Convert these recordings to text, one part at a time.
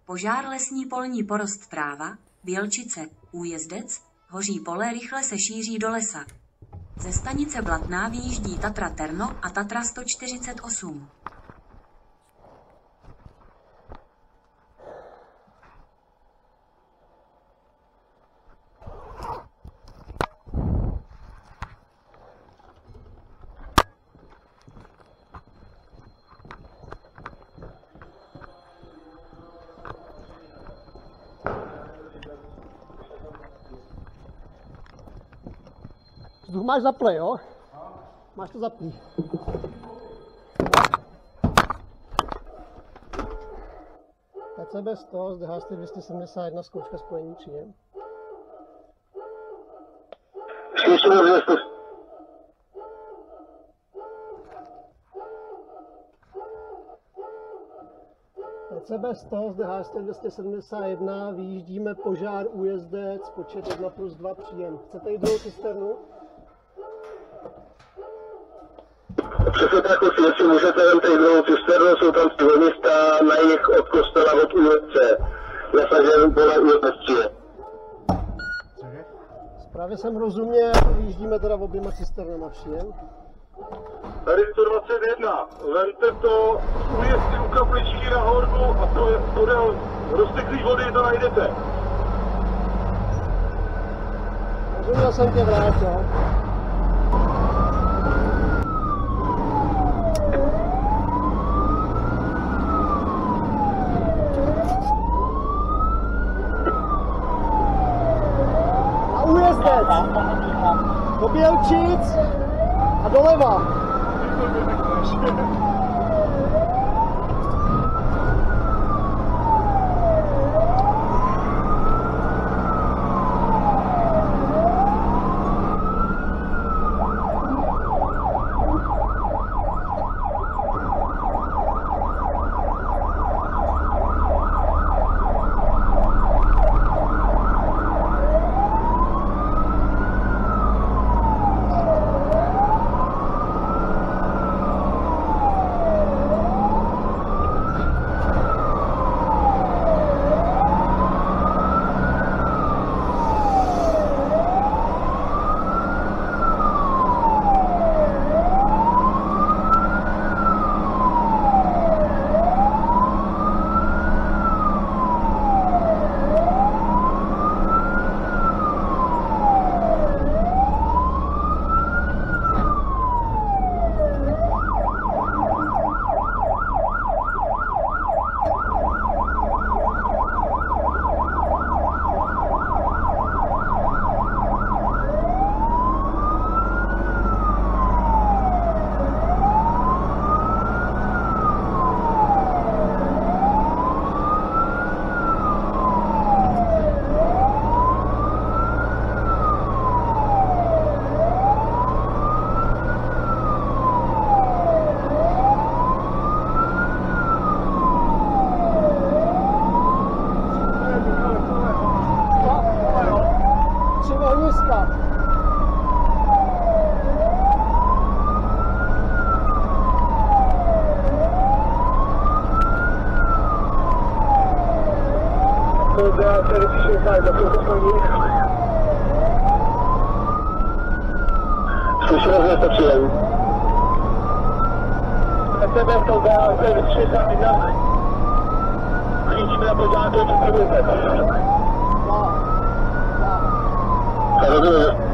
Požár lesní polní porost tráva, Bělčice, Újezdec, hoří pole rychle se šíří do lesa. Ze stanice Blatná vyjíždí Tatra Terno a Tatra 148. Vzduch máš zaplej, jo? Máš to zapný. PCB 100, zdehá 271, zkouška spojení příjem. PCB 100, zdehá 271, vyjíždíme požár Újezdec, počet 1+2 příjem. Chcete jít druhou cisternu? Přesně tak, jestli můžete jen tady druhou cisternu, jsou tam ty města na jih od kostela od Újezdce. Nasažen pole Újezdce. Správně jsem rozuměl, vyjíždíme teda oběma cisternama příjem. Tady 121, vemte to Újezdci u kapličky na hordu a podél rozteklý vody to najdete. Rozuměl jsem tě, vrátil. Do Bělčic a doleva. Slyšel jsme to příjem. PCB to dá, to je 61. Klíčíme na pořád, to je 40. Rozumím.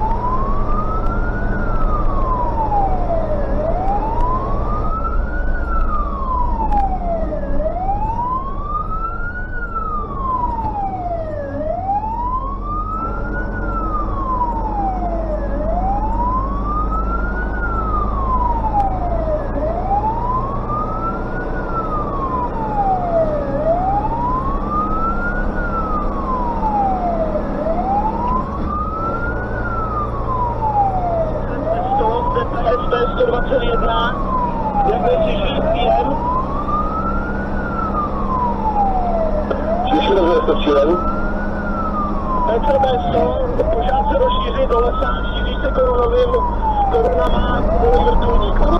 PCB 100, požár se rozšíří do lesa, šíří se koronama, kvůli vrtulníku.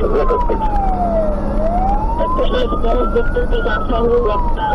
Protože spolu do této zásahu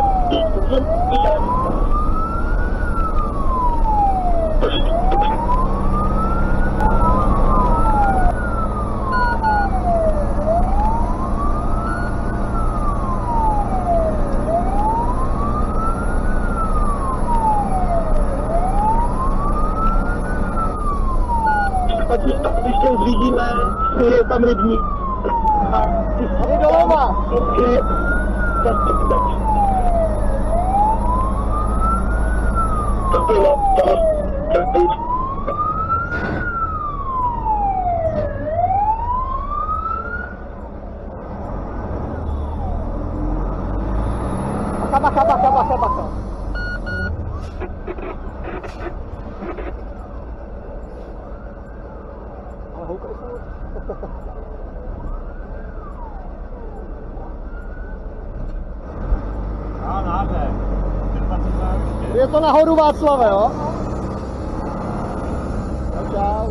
když to zvidíme, je tam rybník. Tady doleva. Bacha. Ale houkaj se. Je to nahoru Václave, jo? Čau.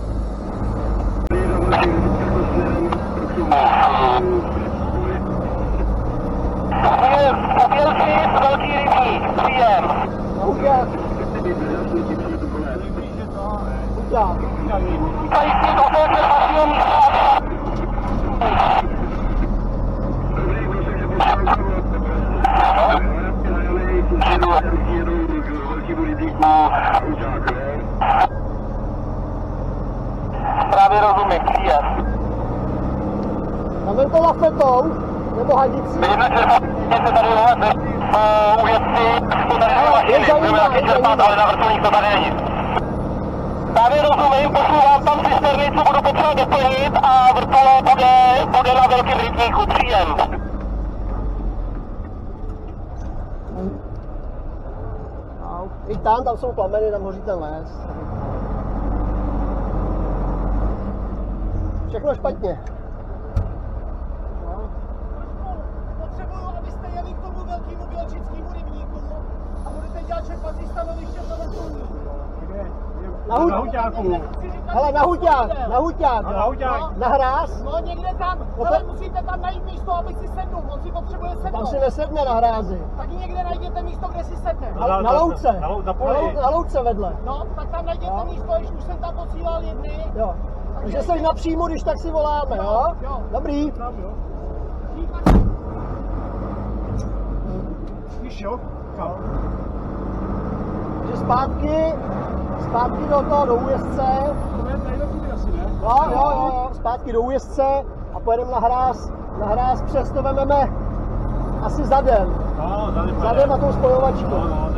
Velký rybník, příjem. Na Huťák. Huťák. Zajistí do vašeho místa. Právě rozumím, příjem. Tam to lafetou, nebo hadicí? Se tady ujetci, to tady nemašiny, budeme taky čerpat, ale na vrtulník to tady není. Právě rozumím, pošlu vám tam cisterny, co budu potřebovat doplnit a vrtule bude na velkém rybníku, příjem. I tam jsou plameny, tam hoří ten les. Všechno špatně. Potřebuju, abyste jeli k tomu velkému bělčickému rybníku a budete dělat čerpací stanoviště pro vrtulník. Na Huťáku. Hele, na Huťák. Na Hráz. No někde tam, ale musíte tam najít místo, aby si sednul, on si potřebuje sednout. Tam si nesedne na Hrázi. Taky někde najděte místo, kde si sedne. Na Louce. Na Louce vedle. No, tak tam najděte místo, když už jsem tam posílal jedny. Jo. Takže jsi napřímo, když tak si voláme, jo? Dobrý. Víš jo? Takže zpátky do toho, do Újezdce. To je tady do asi, ne? Jo, zpátky do Újezdce a pojedeme na Hráz, přes to vememe asi za den. No, za den na tou spojovačku. No.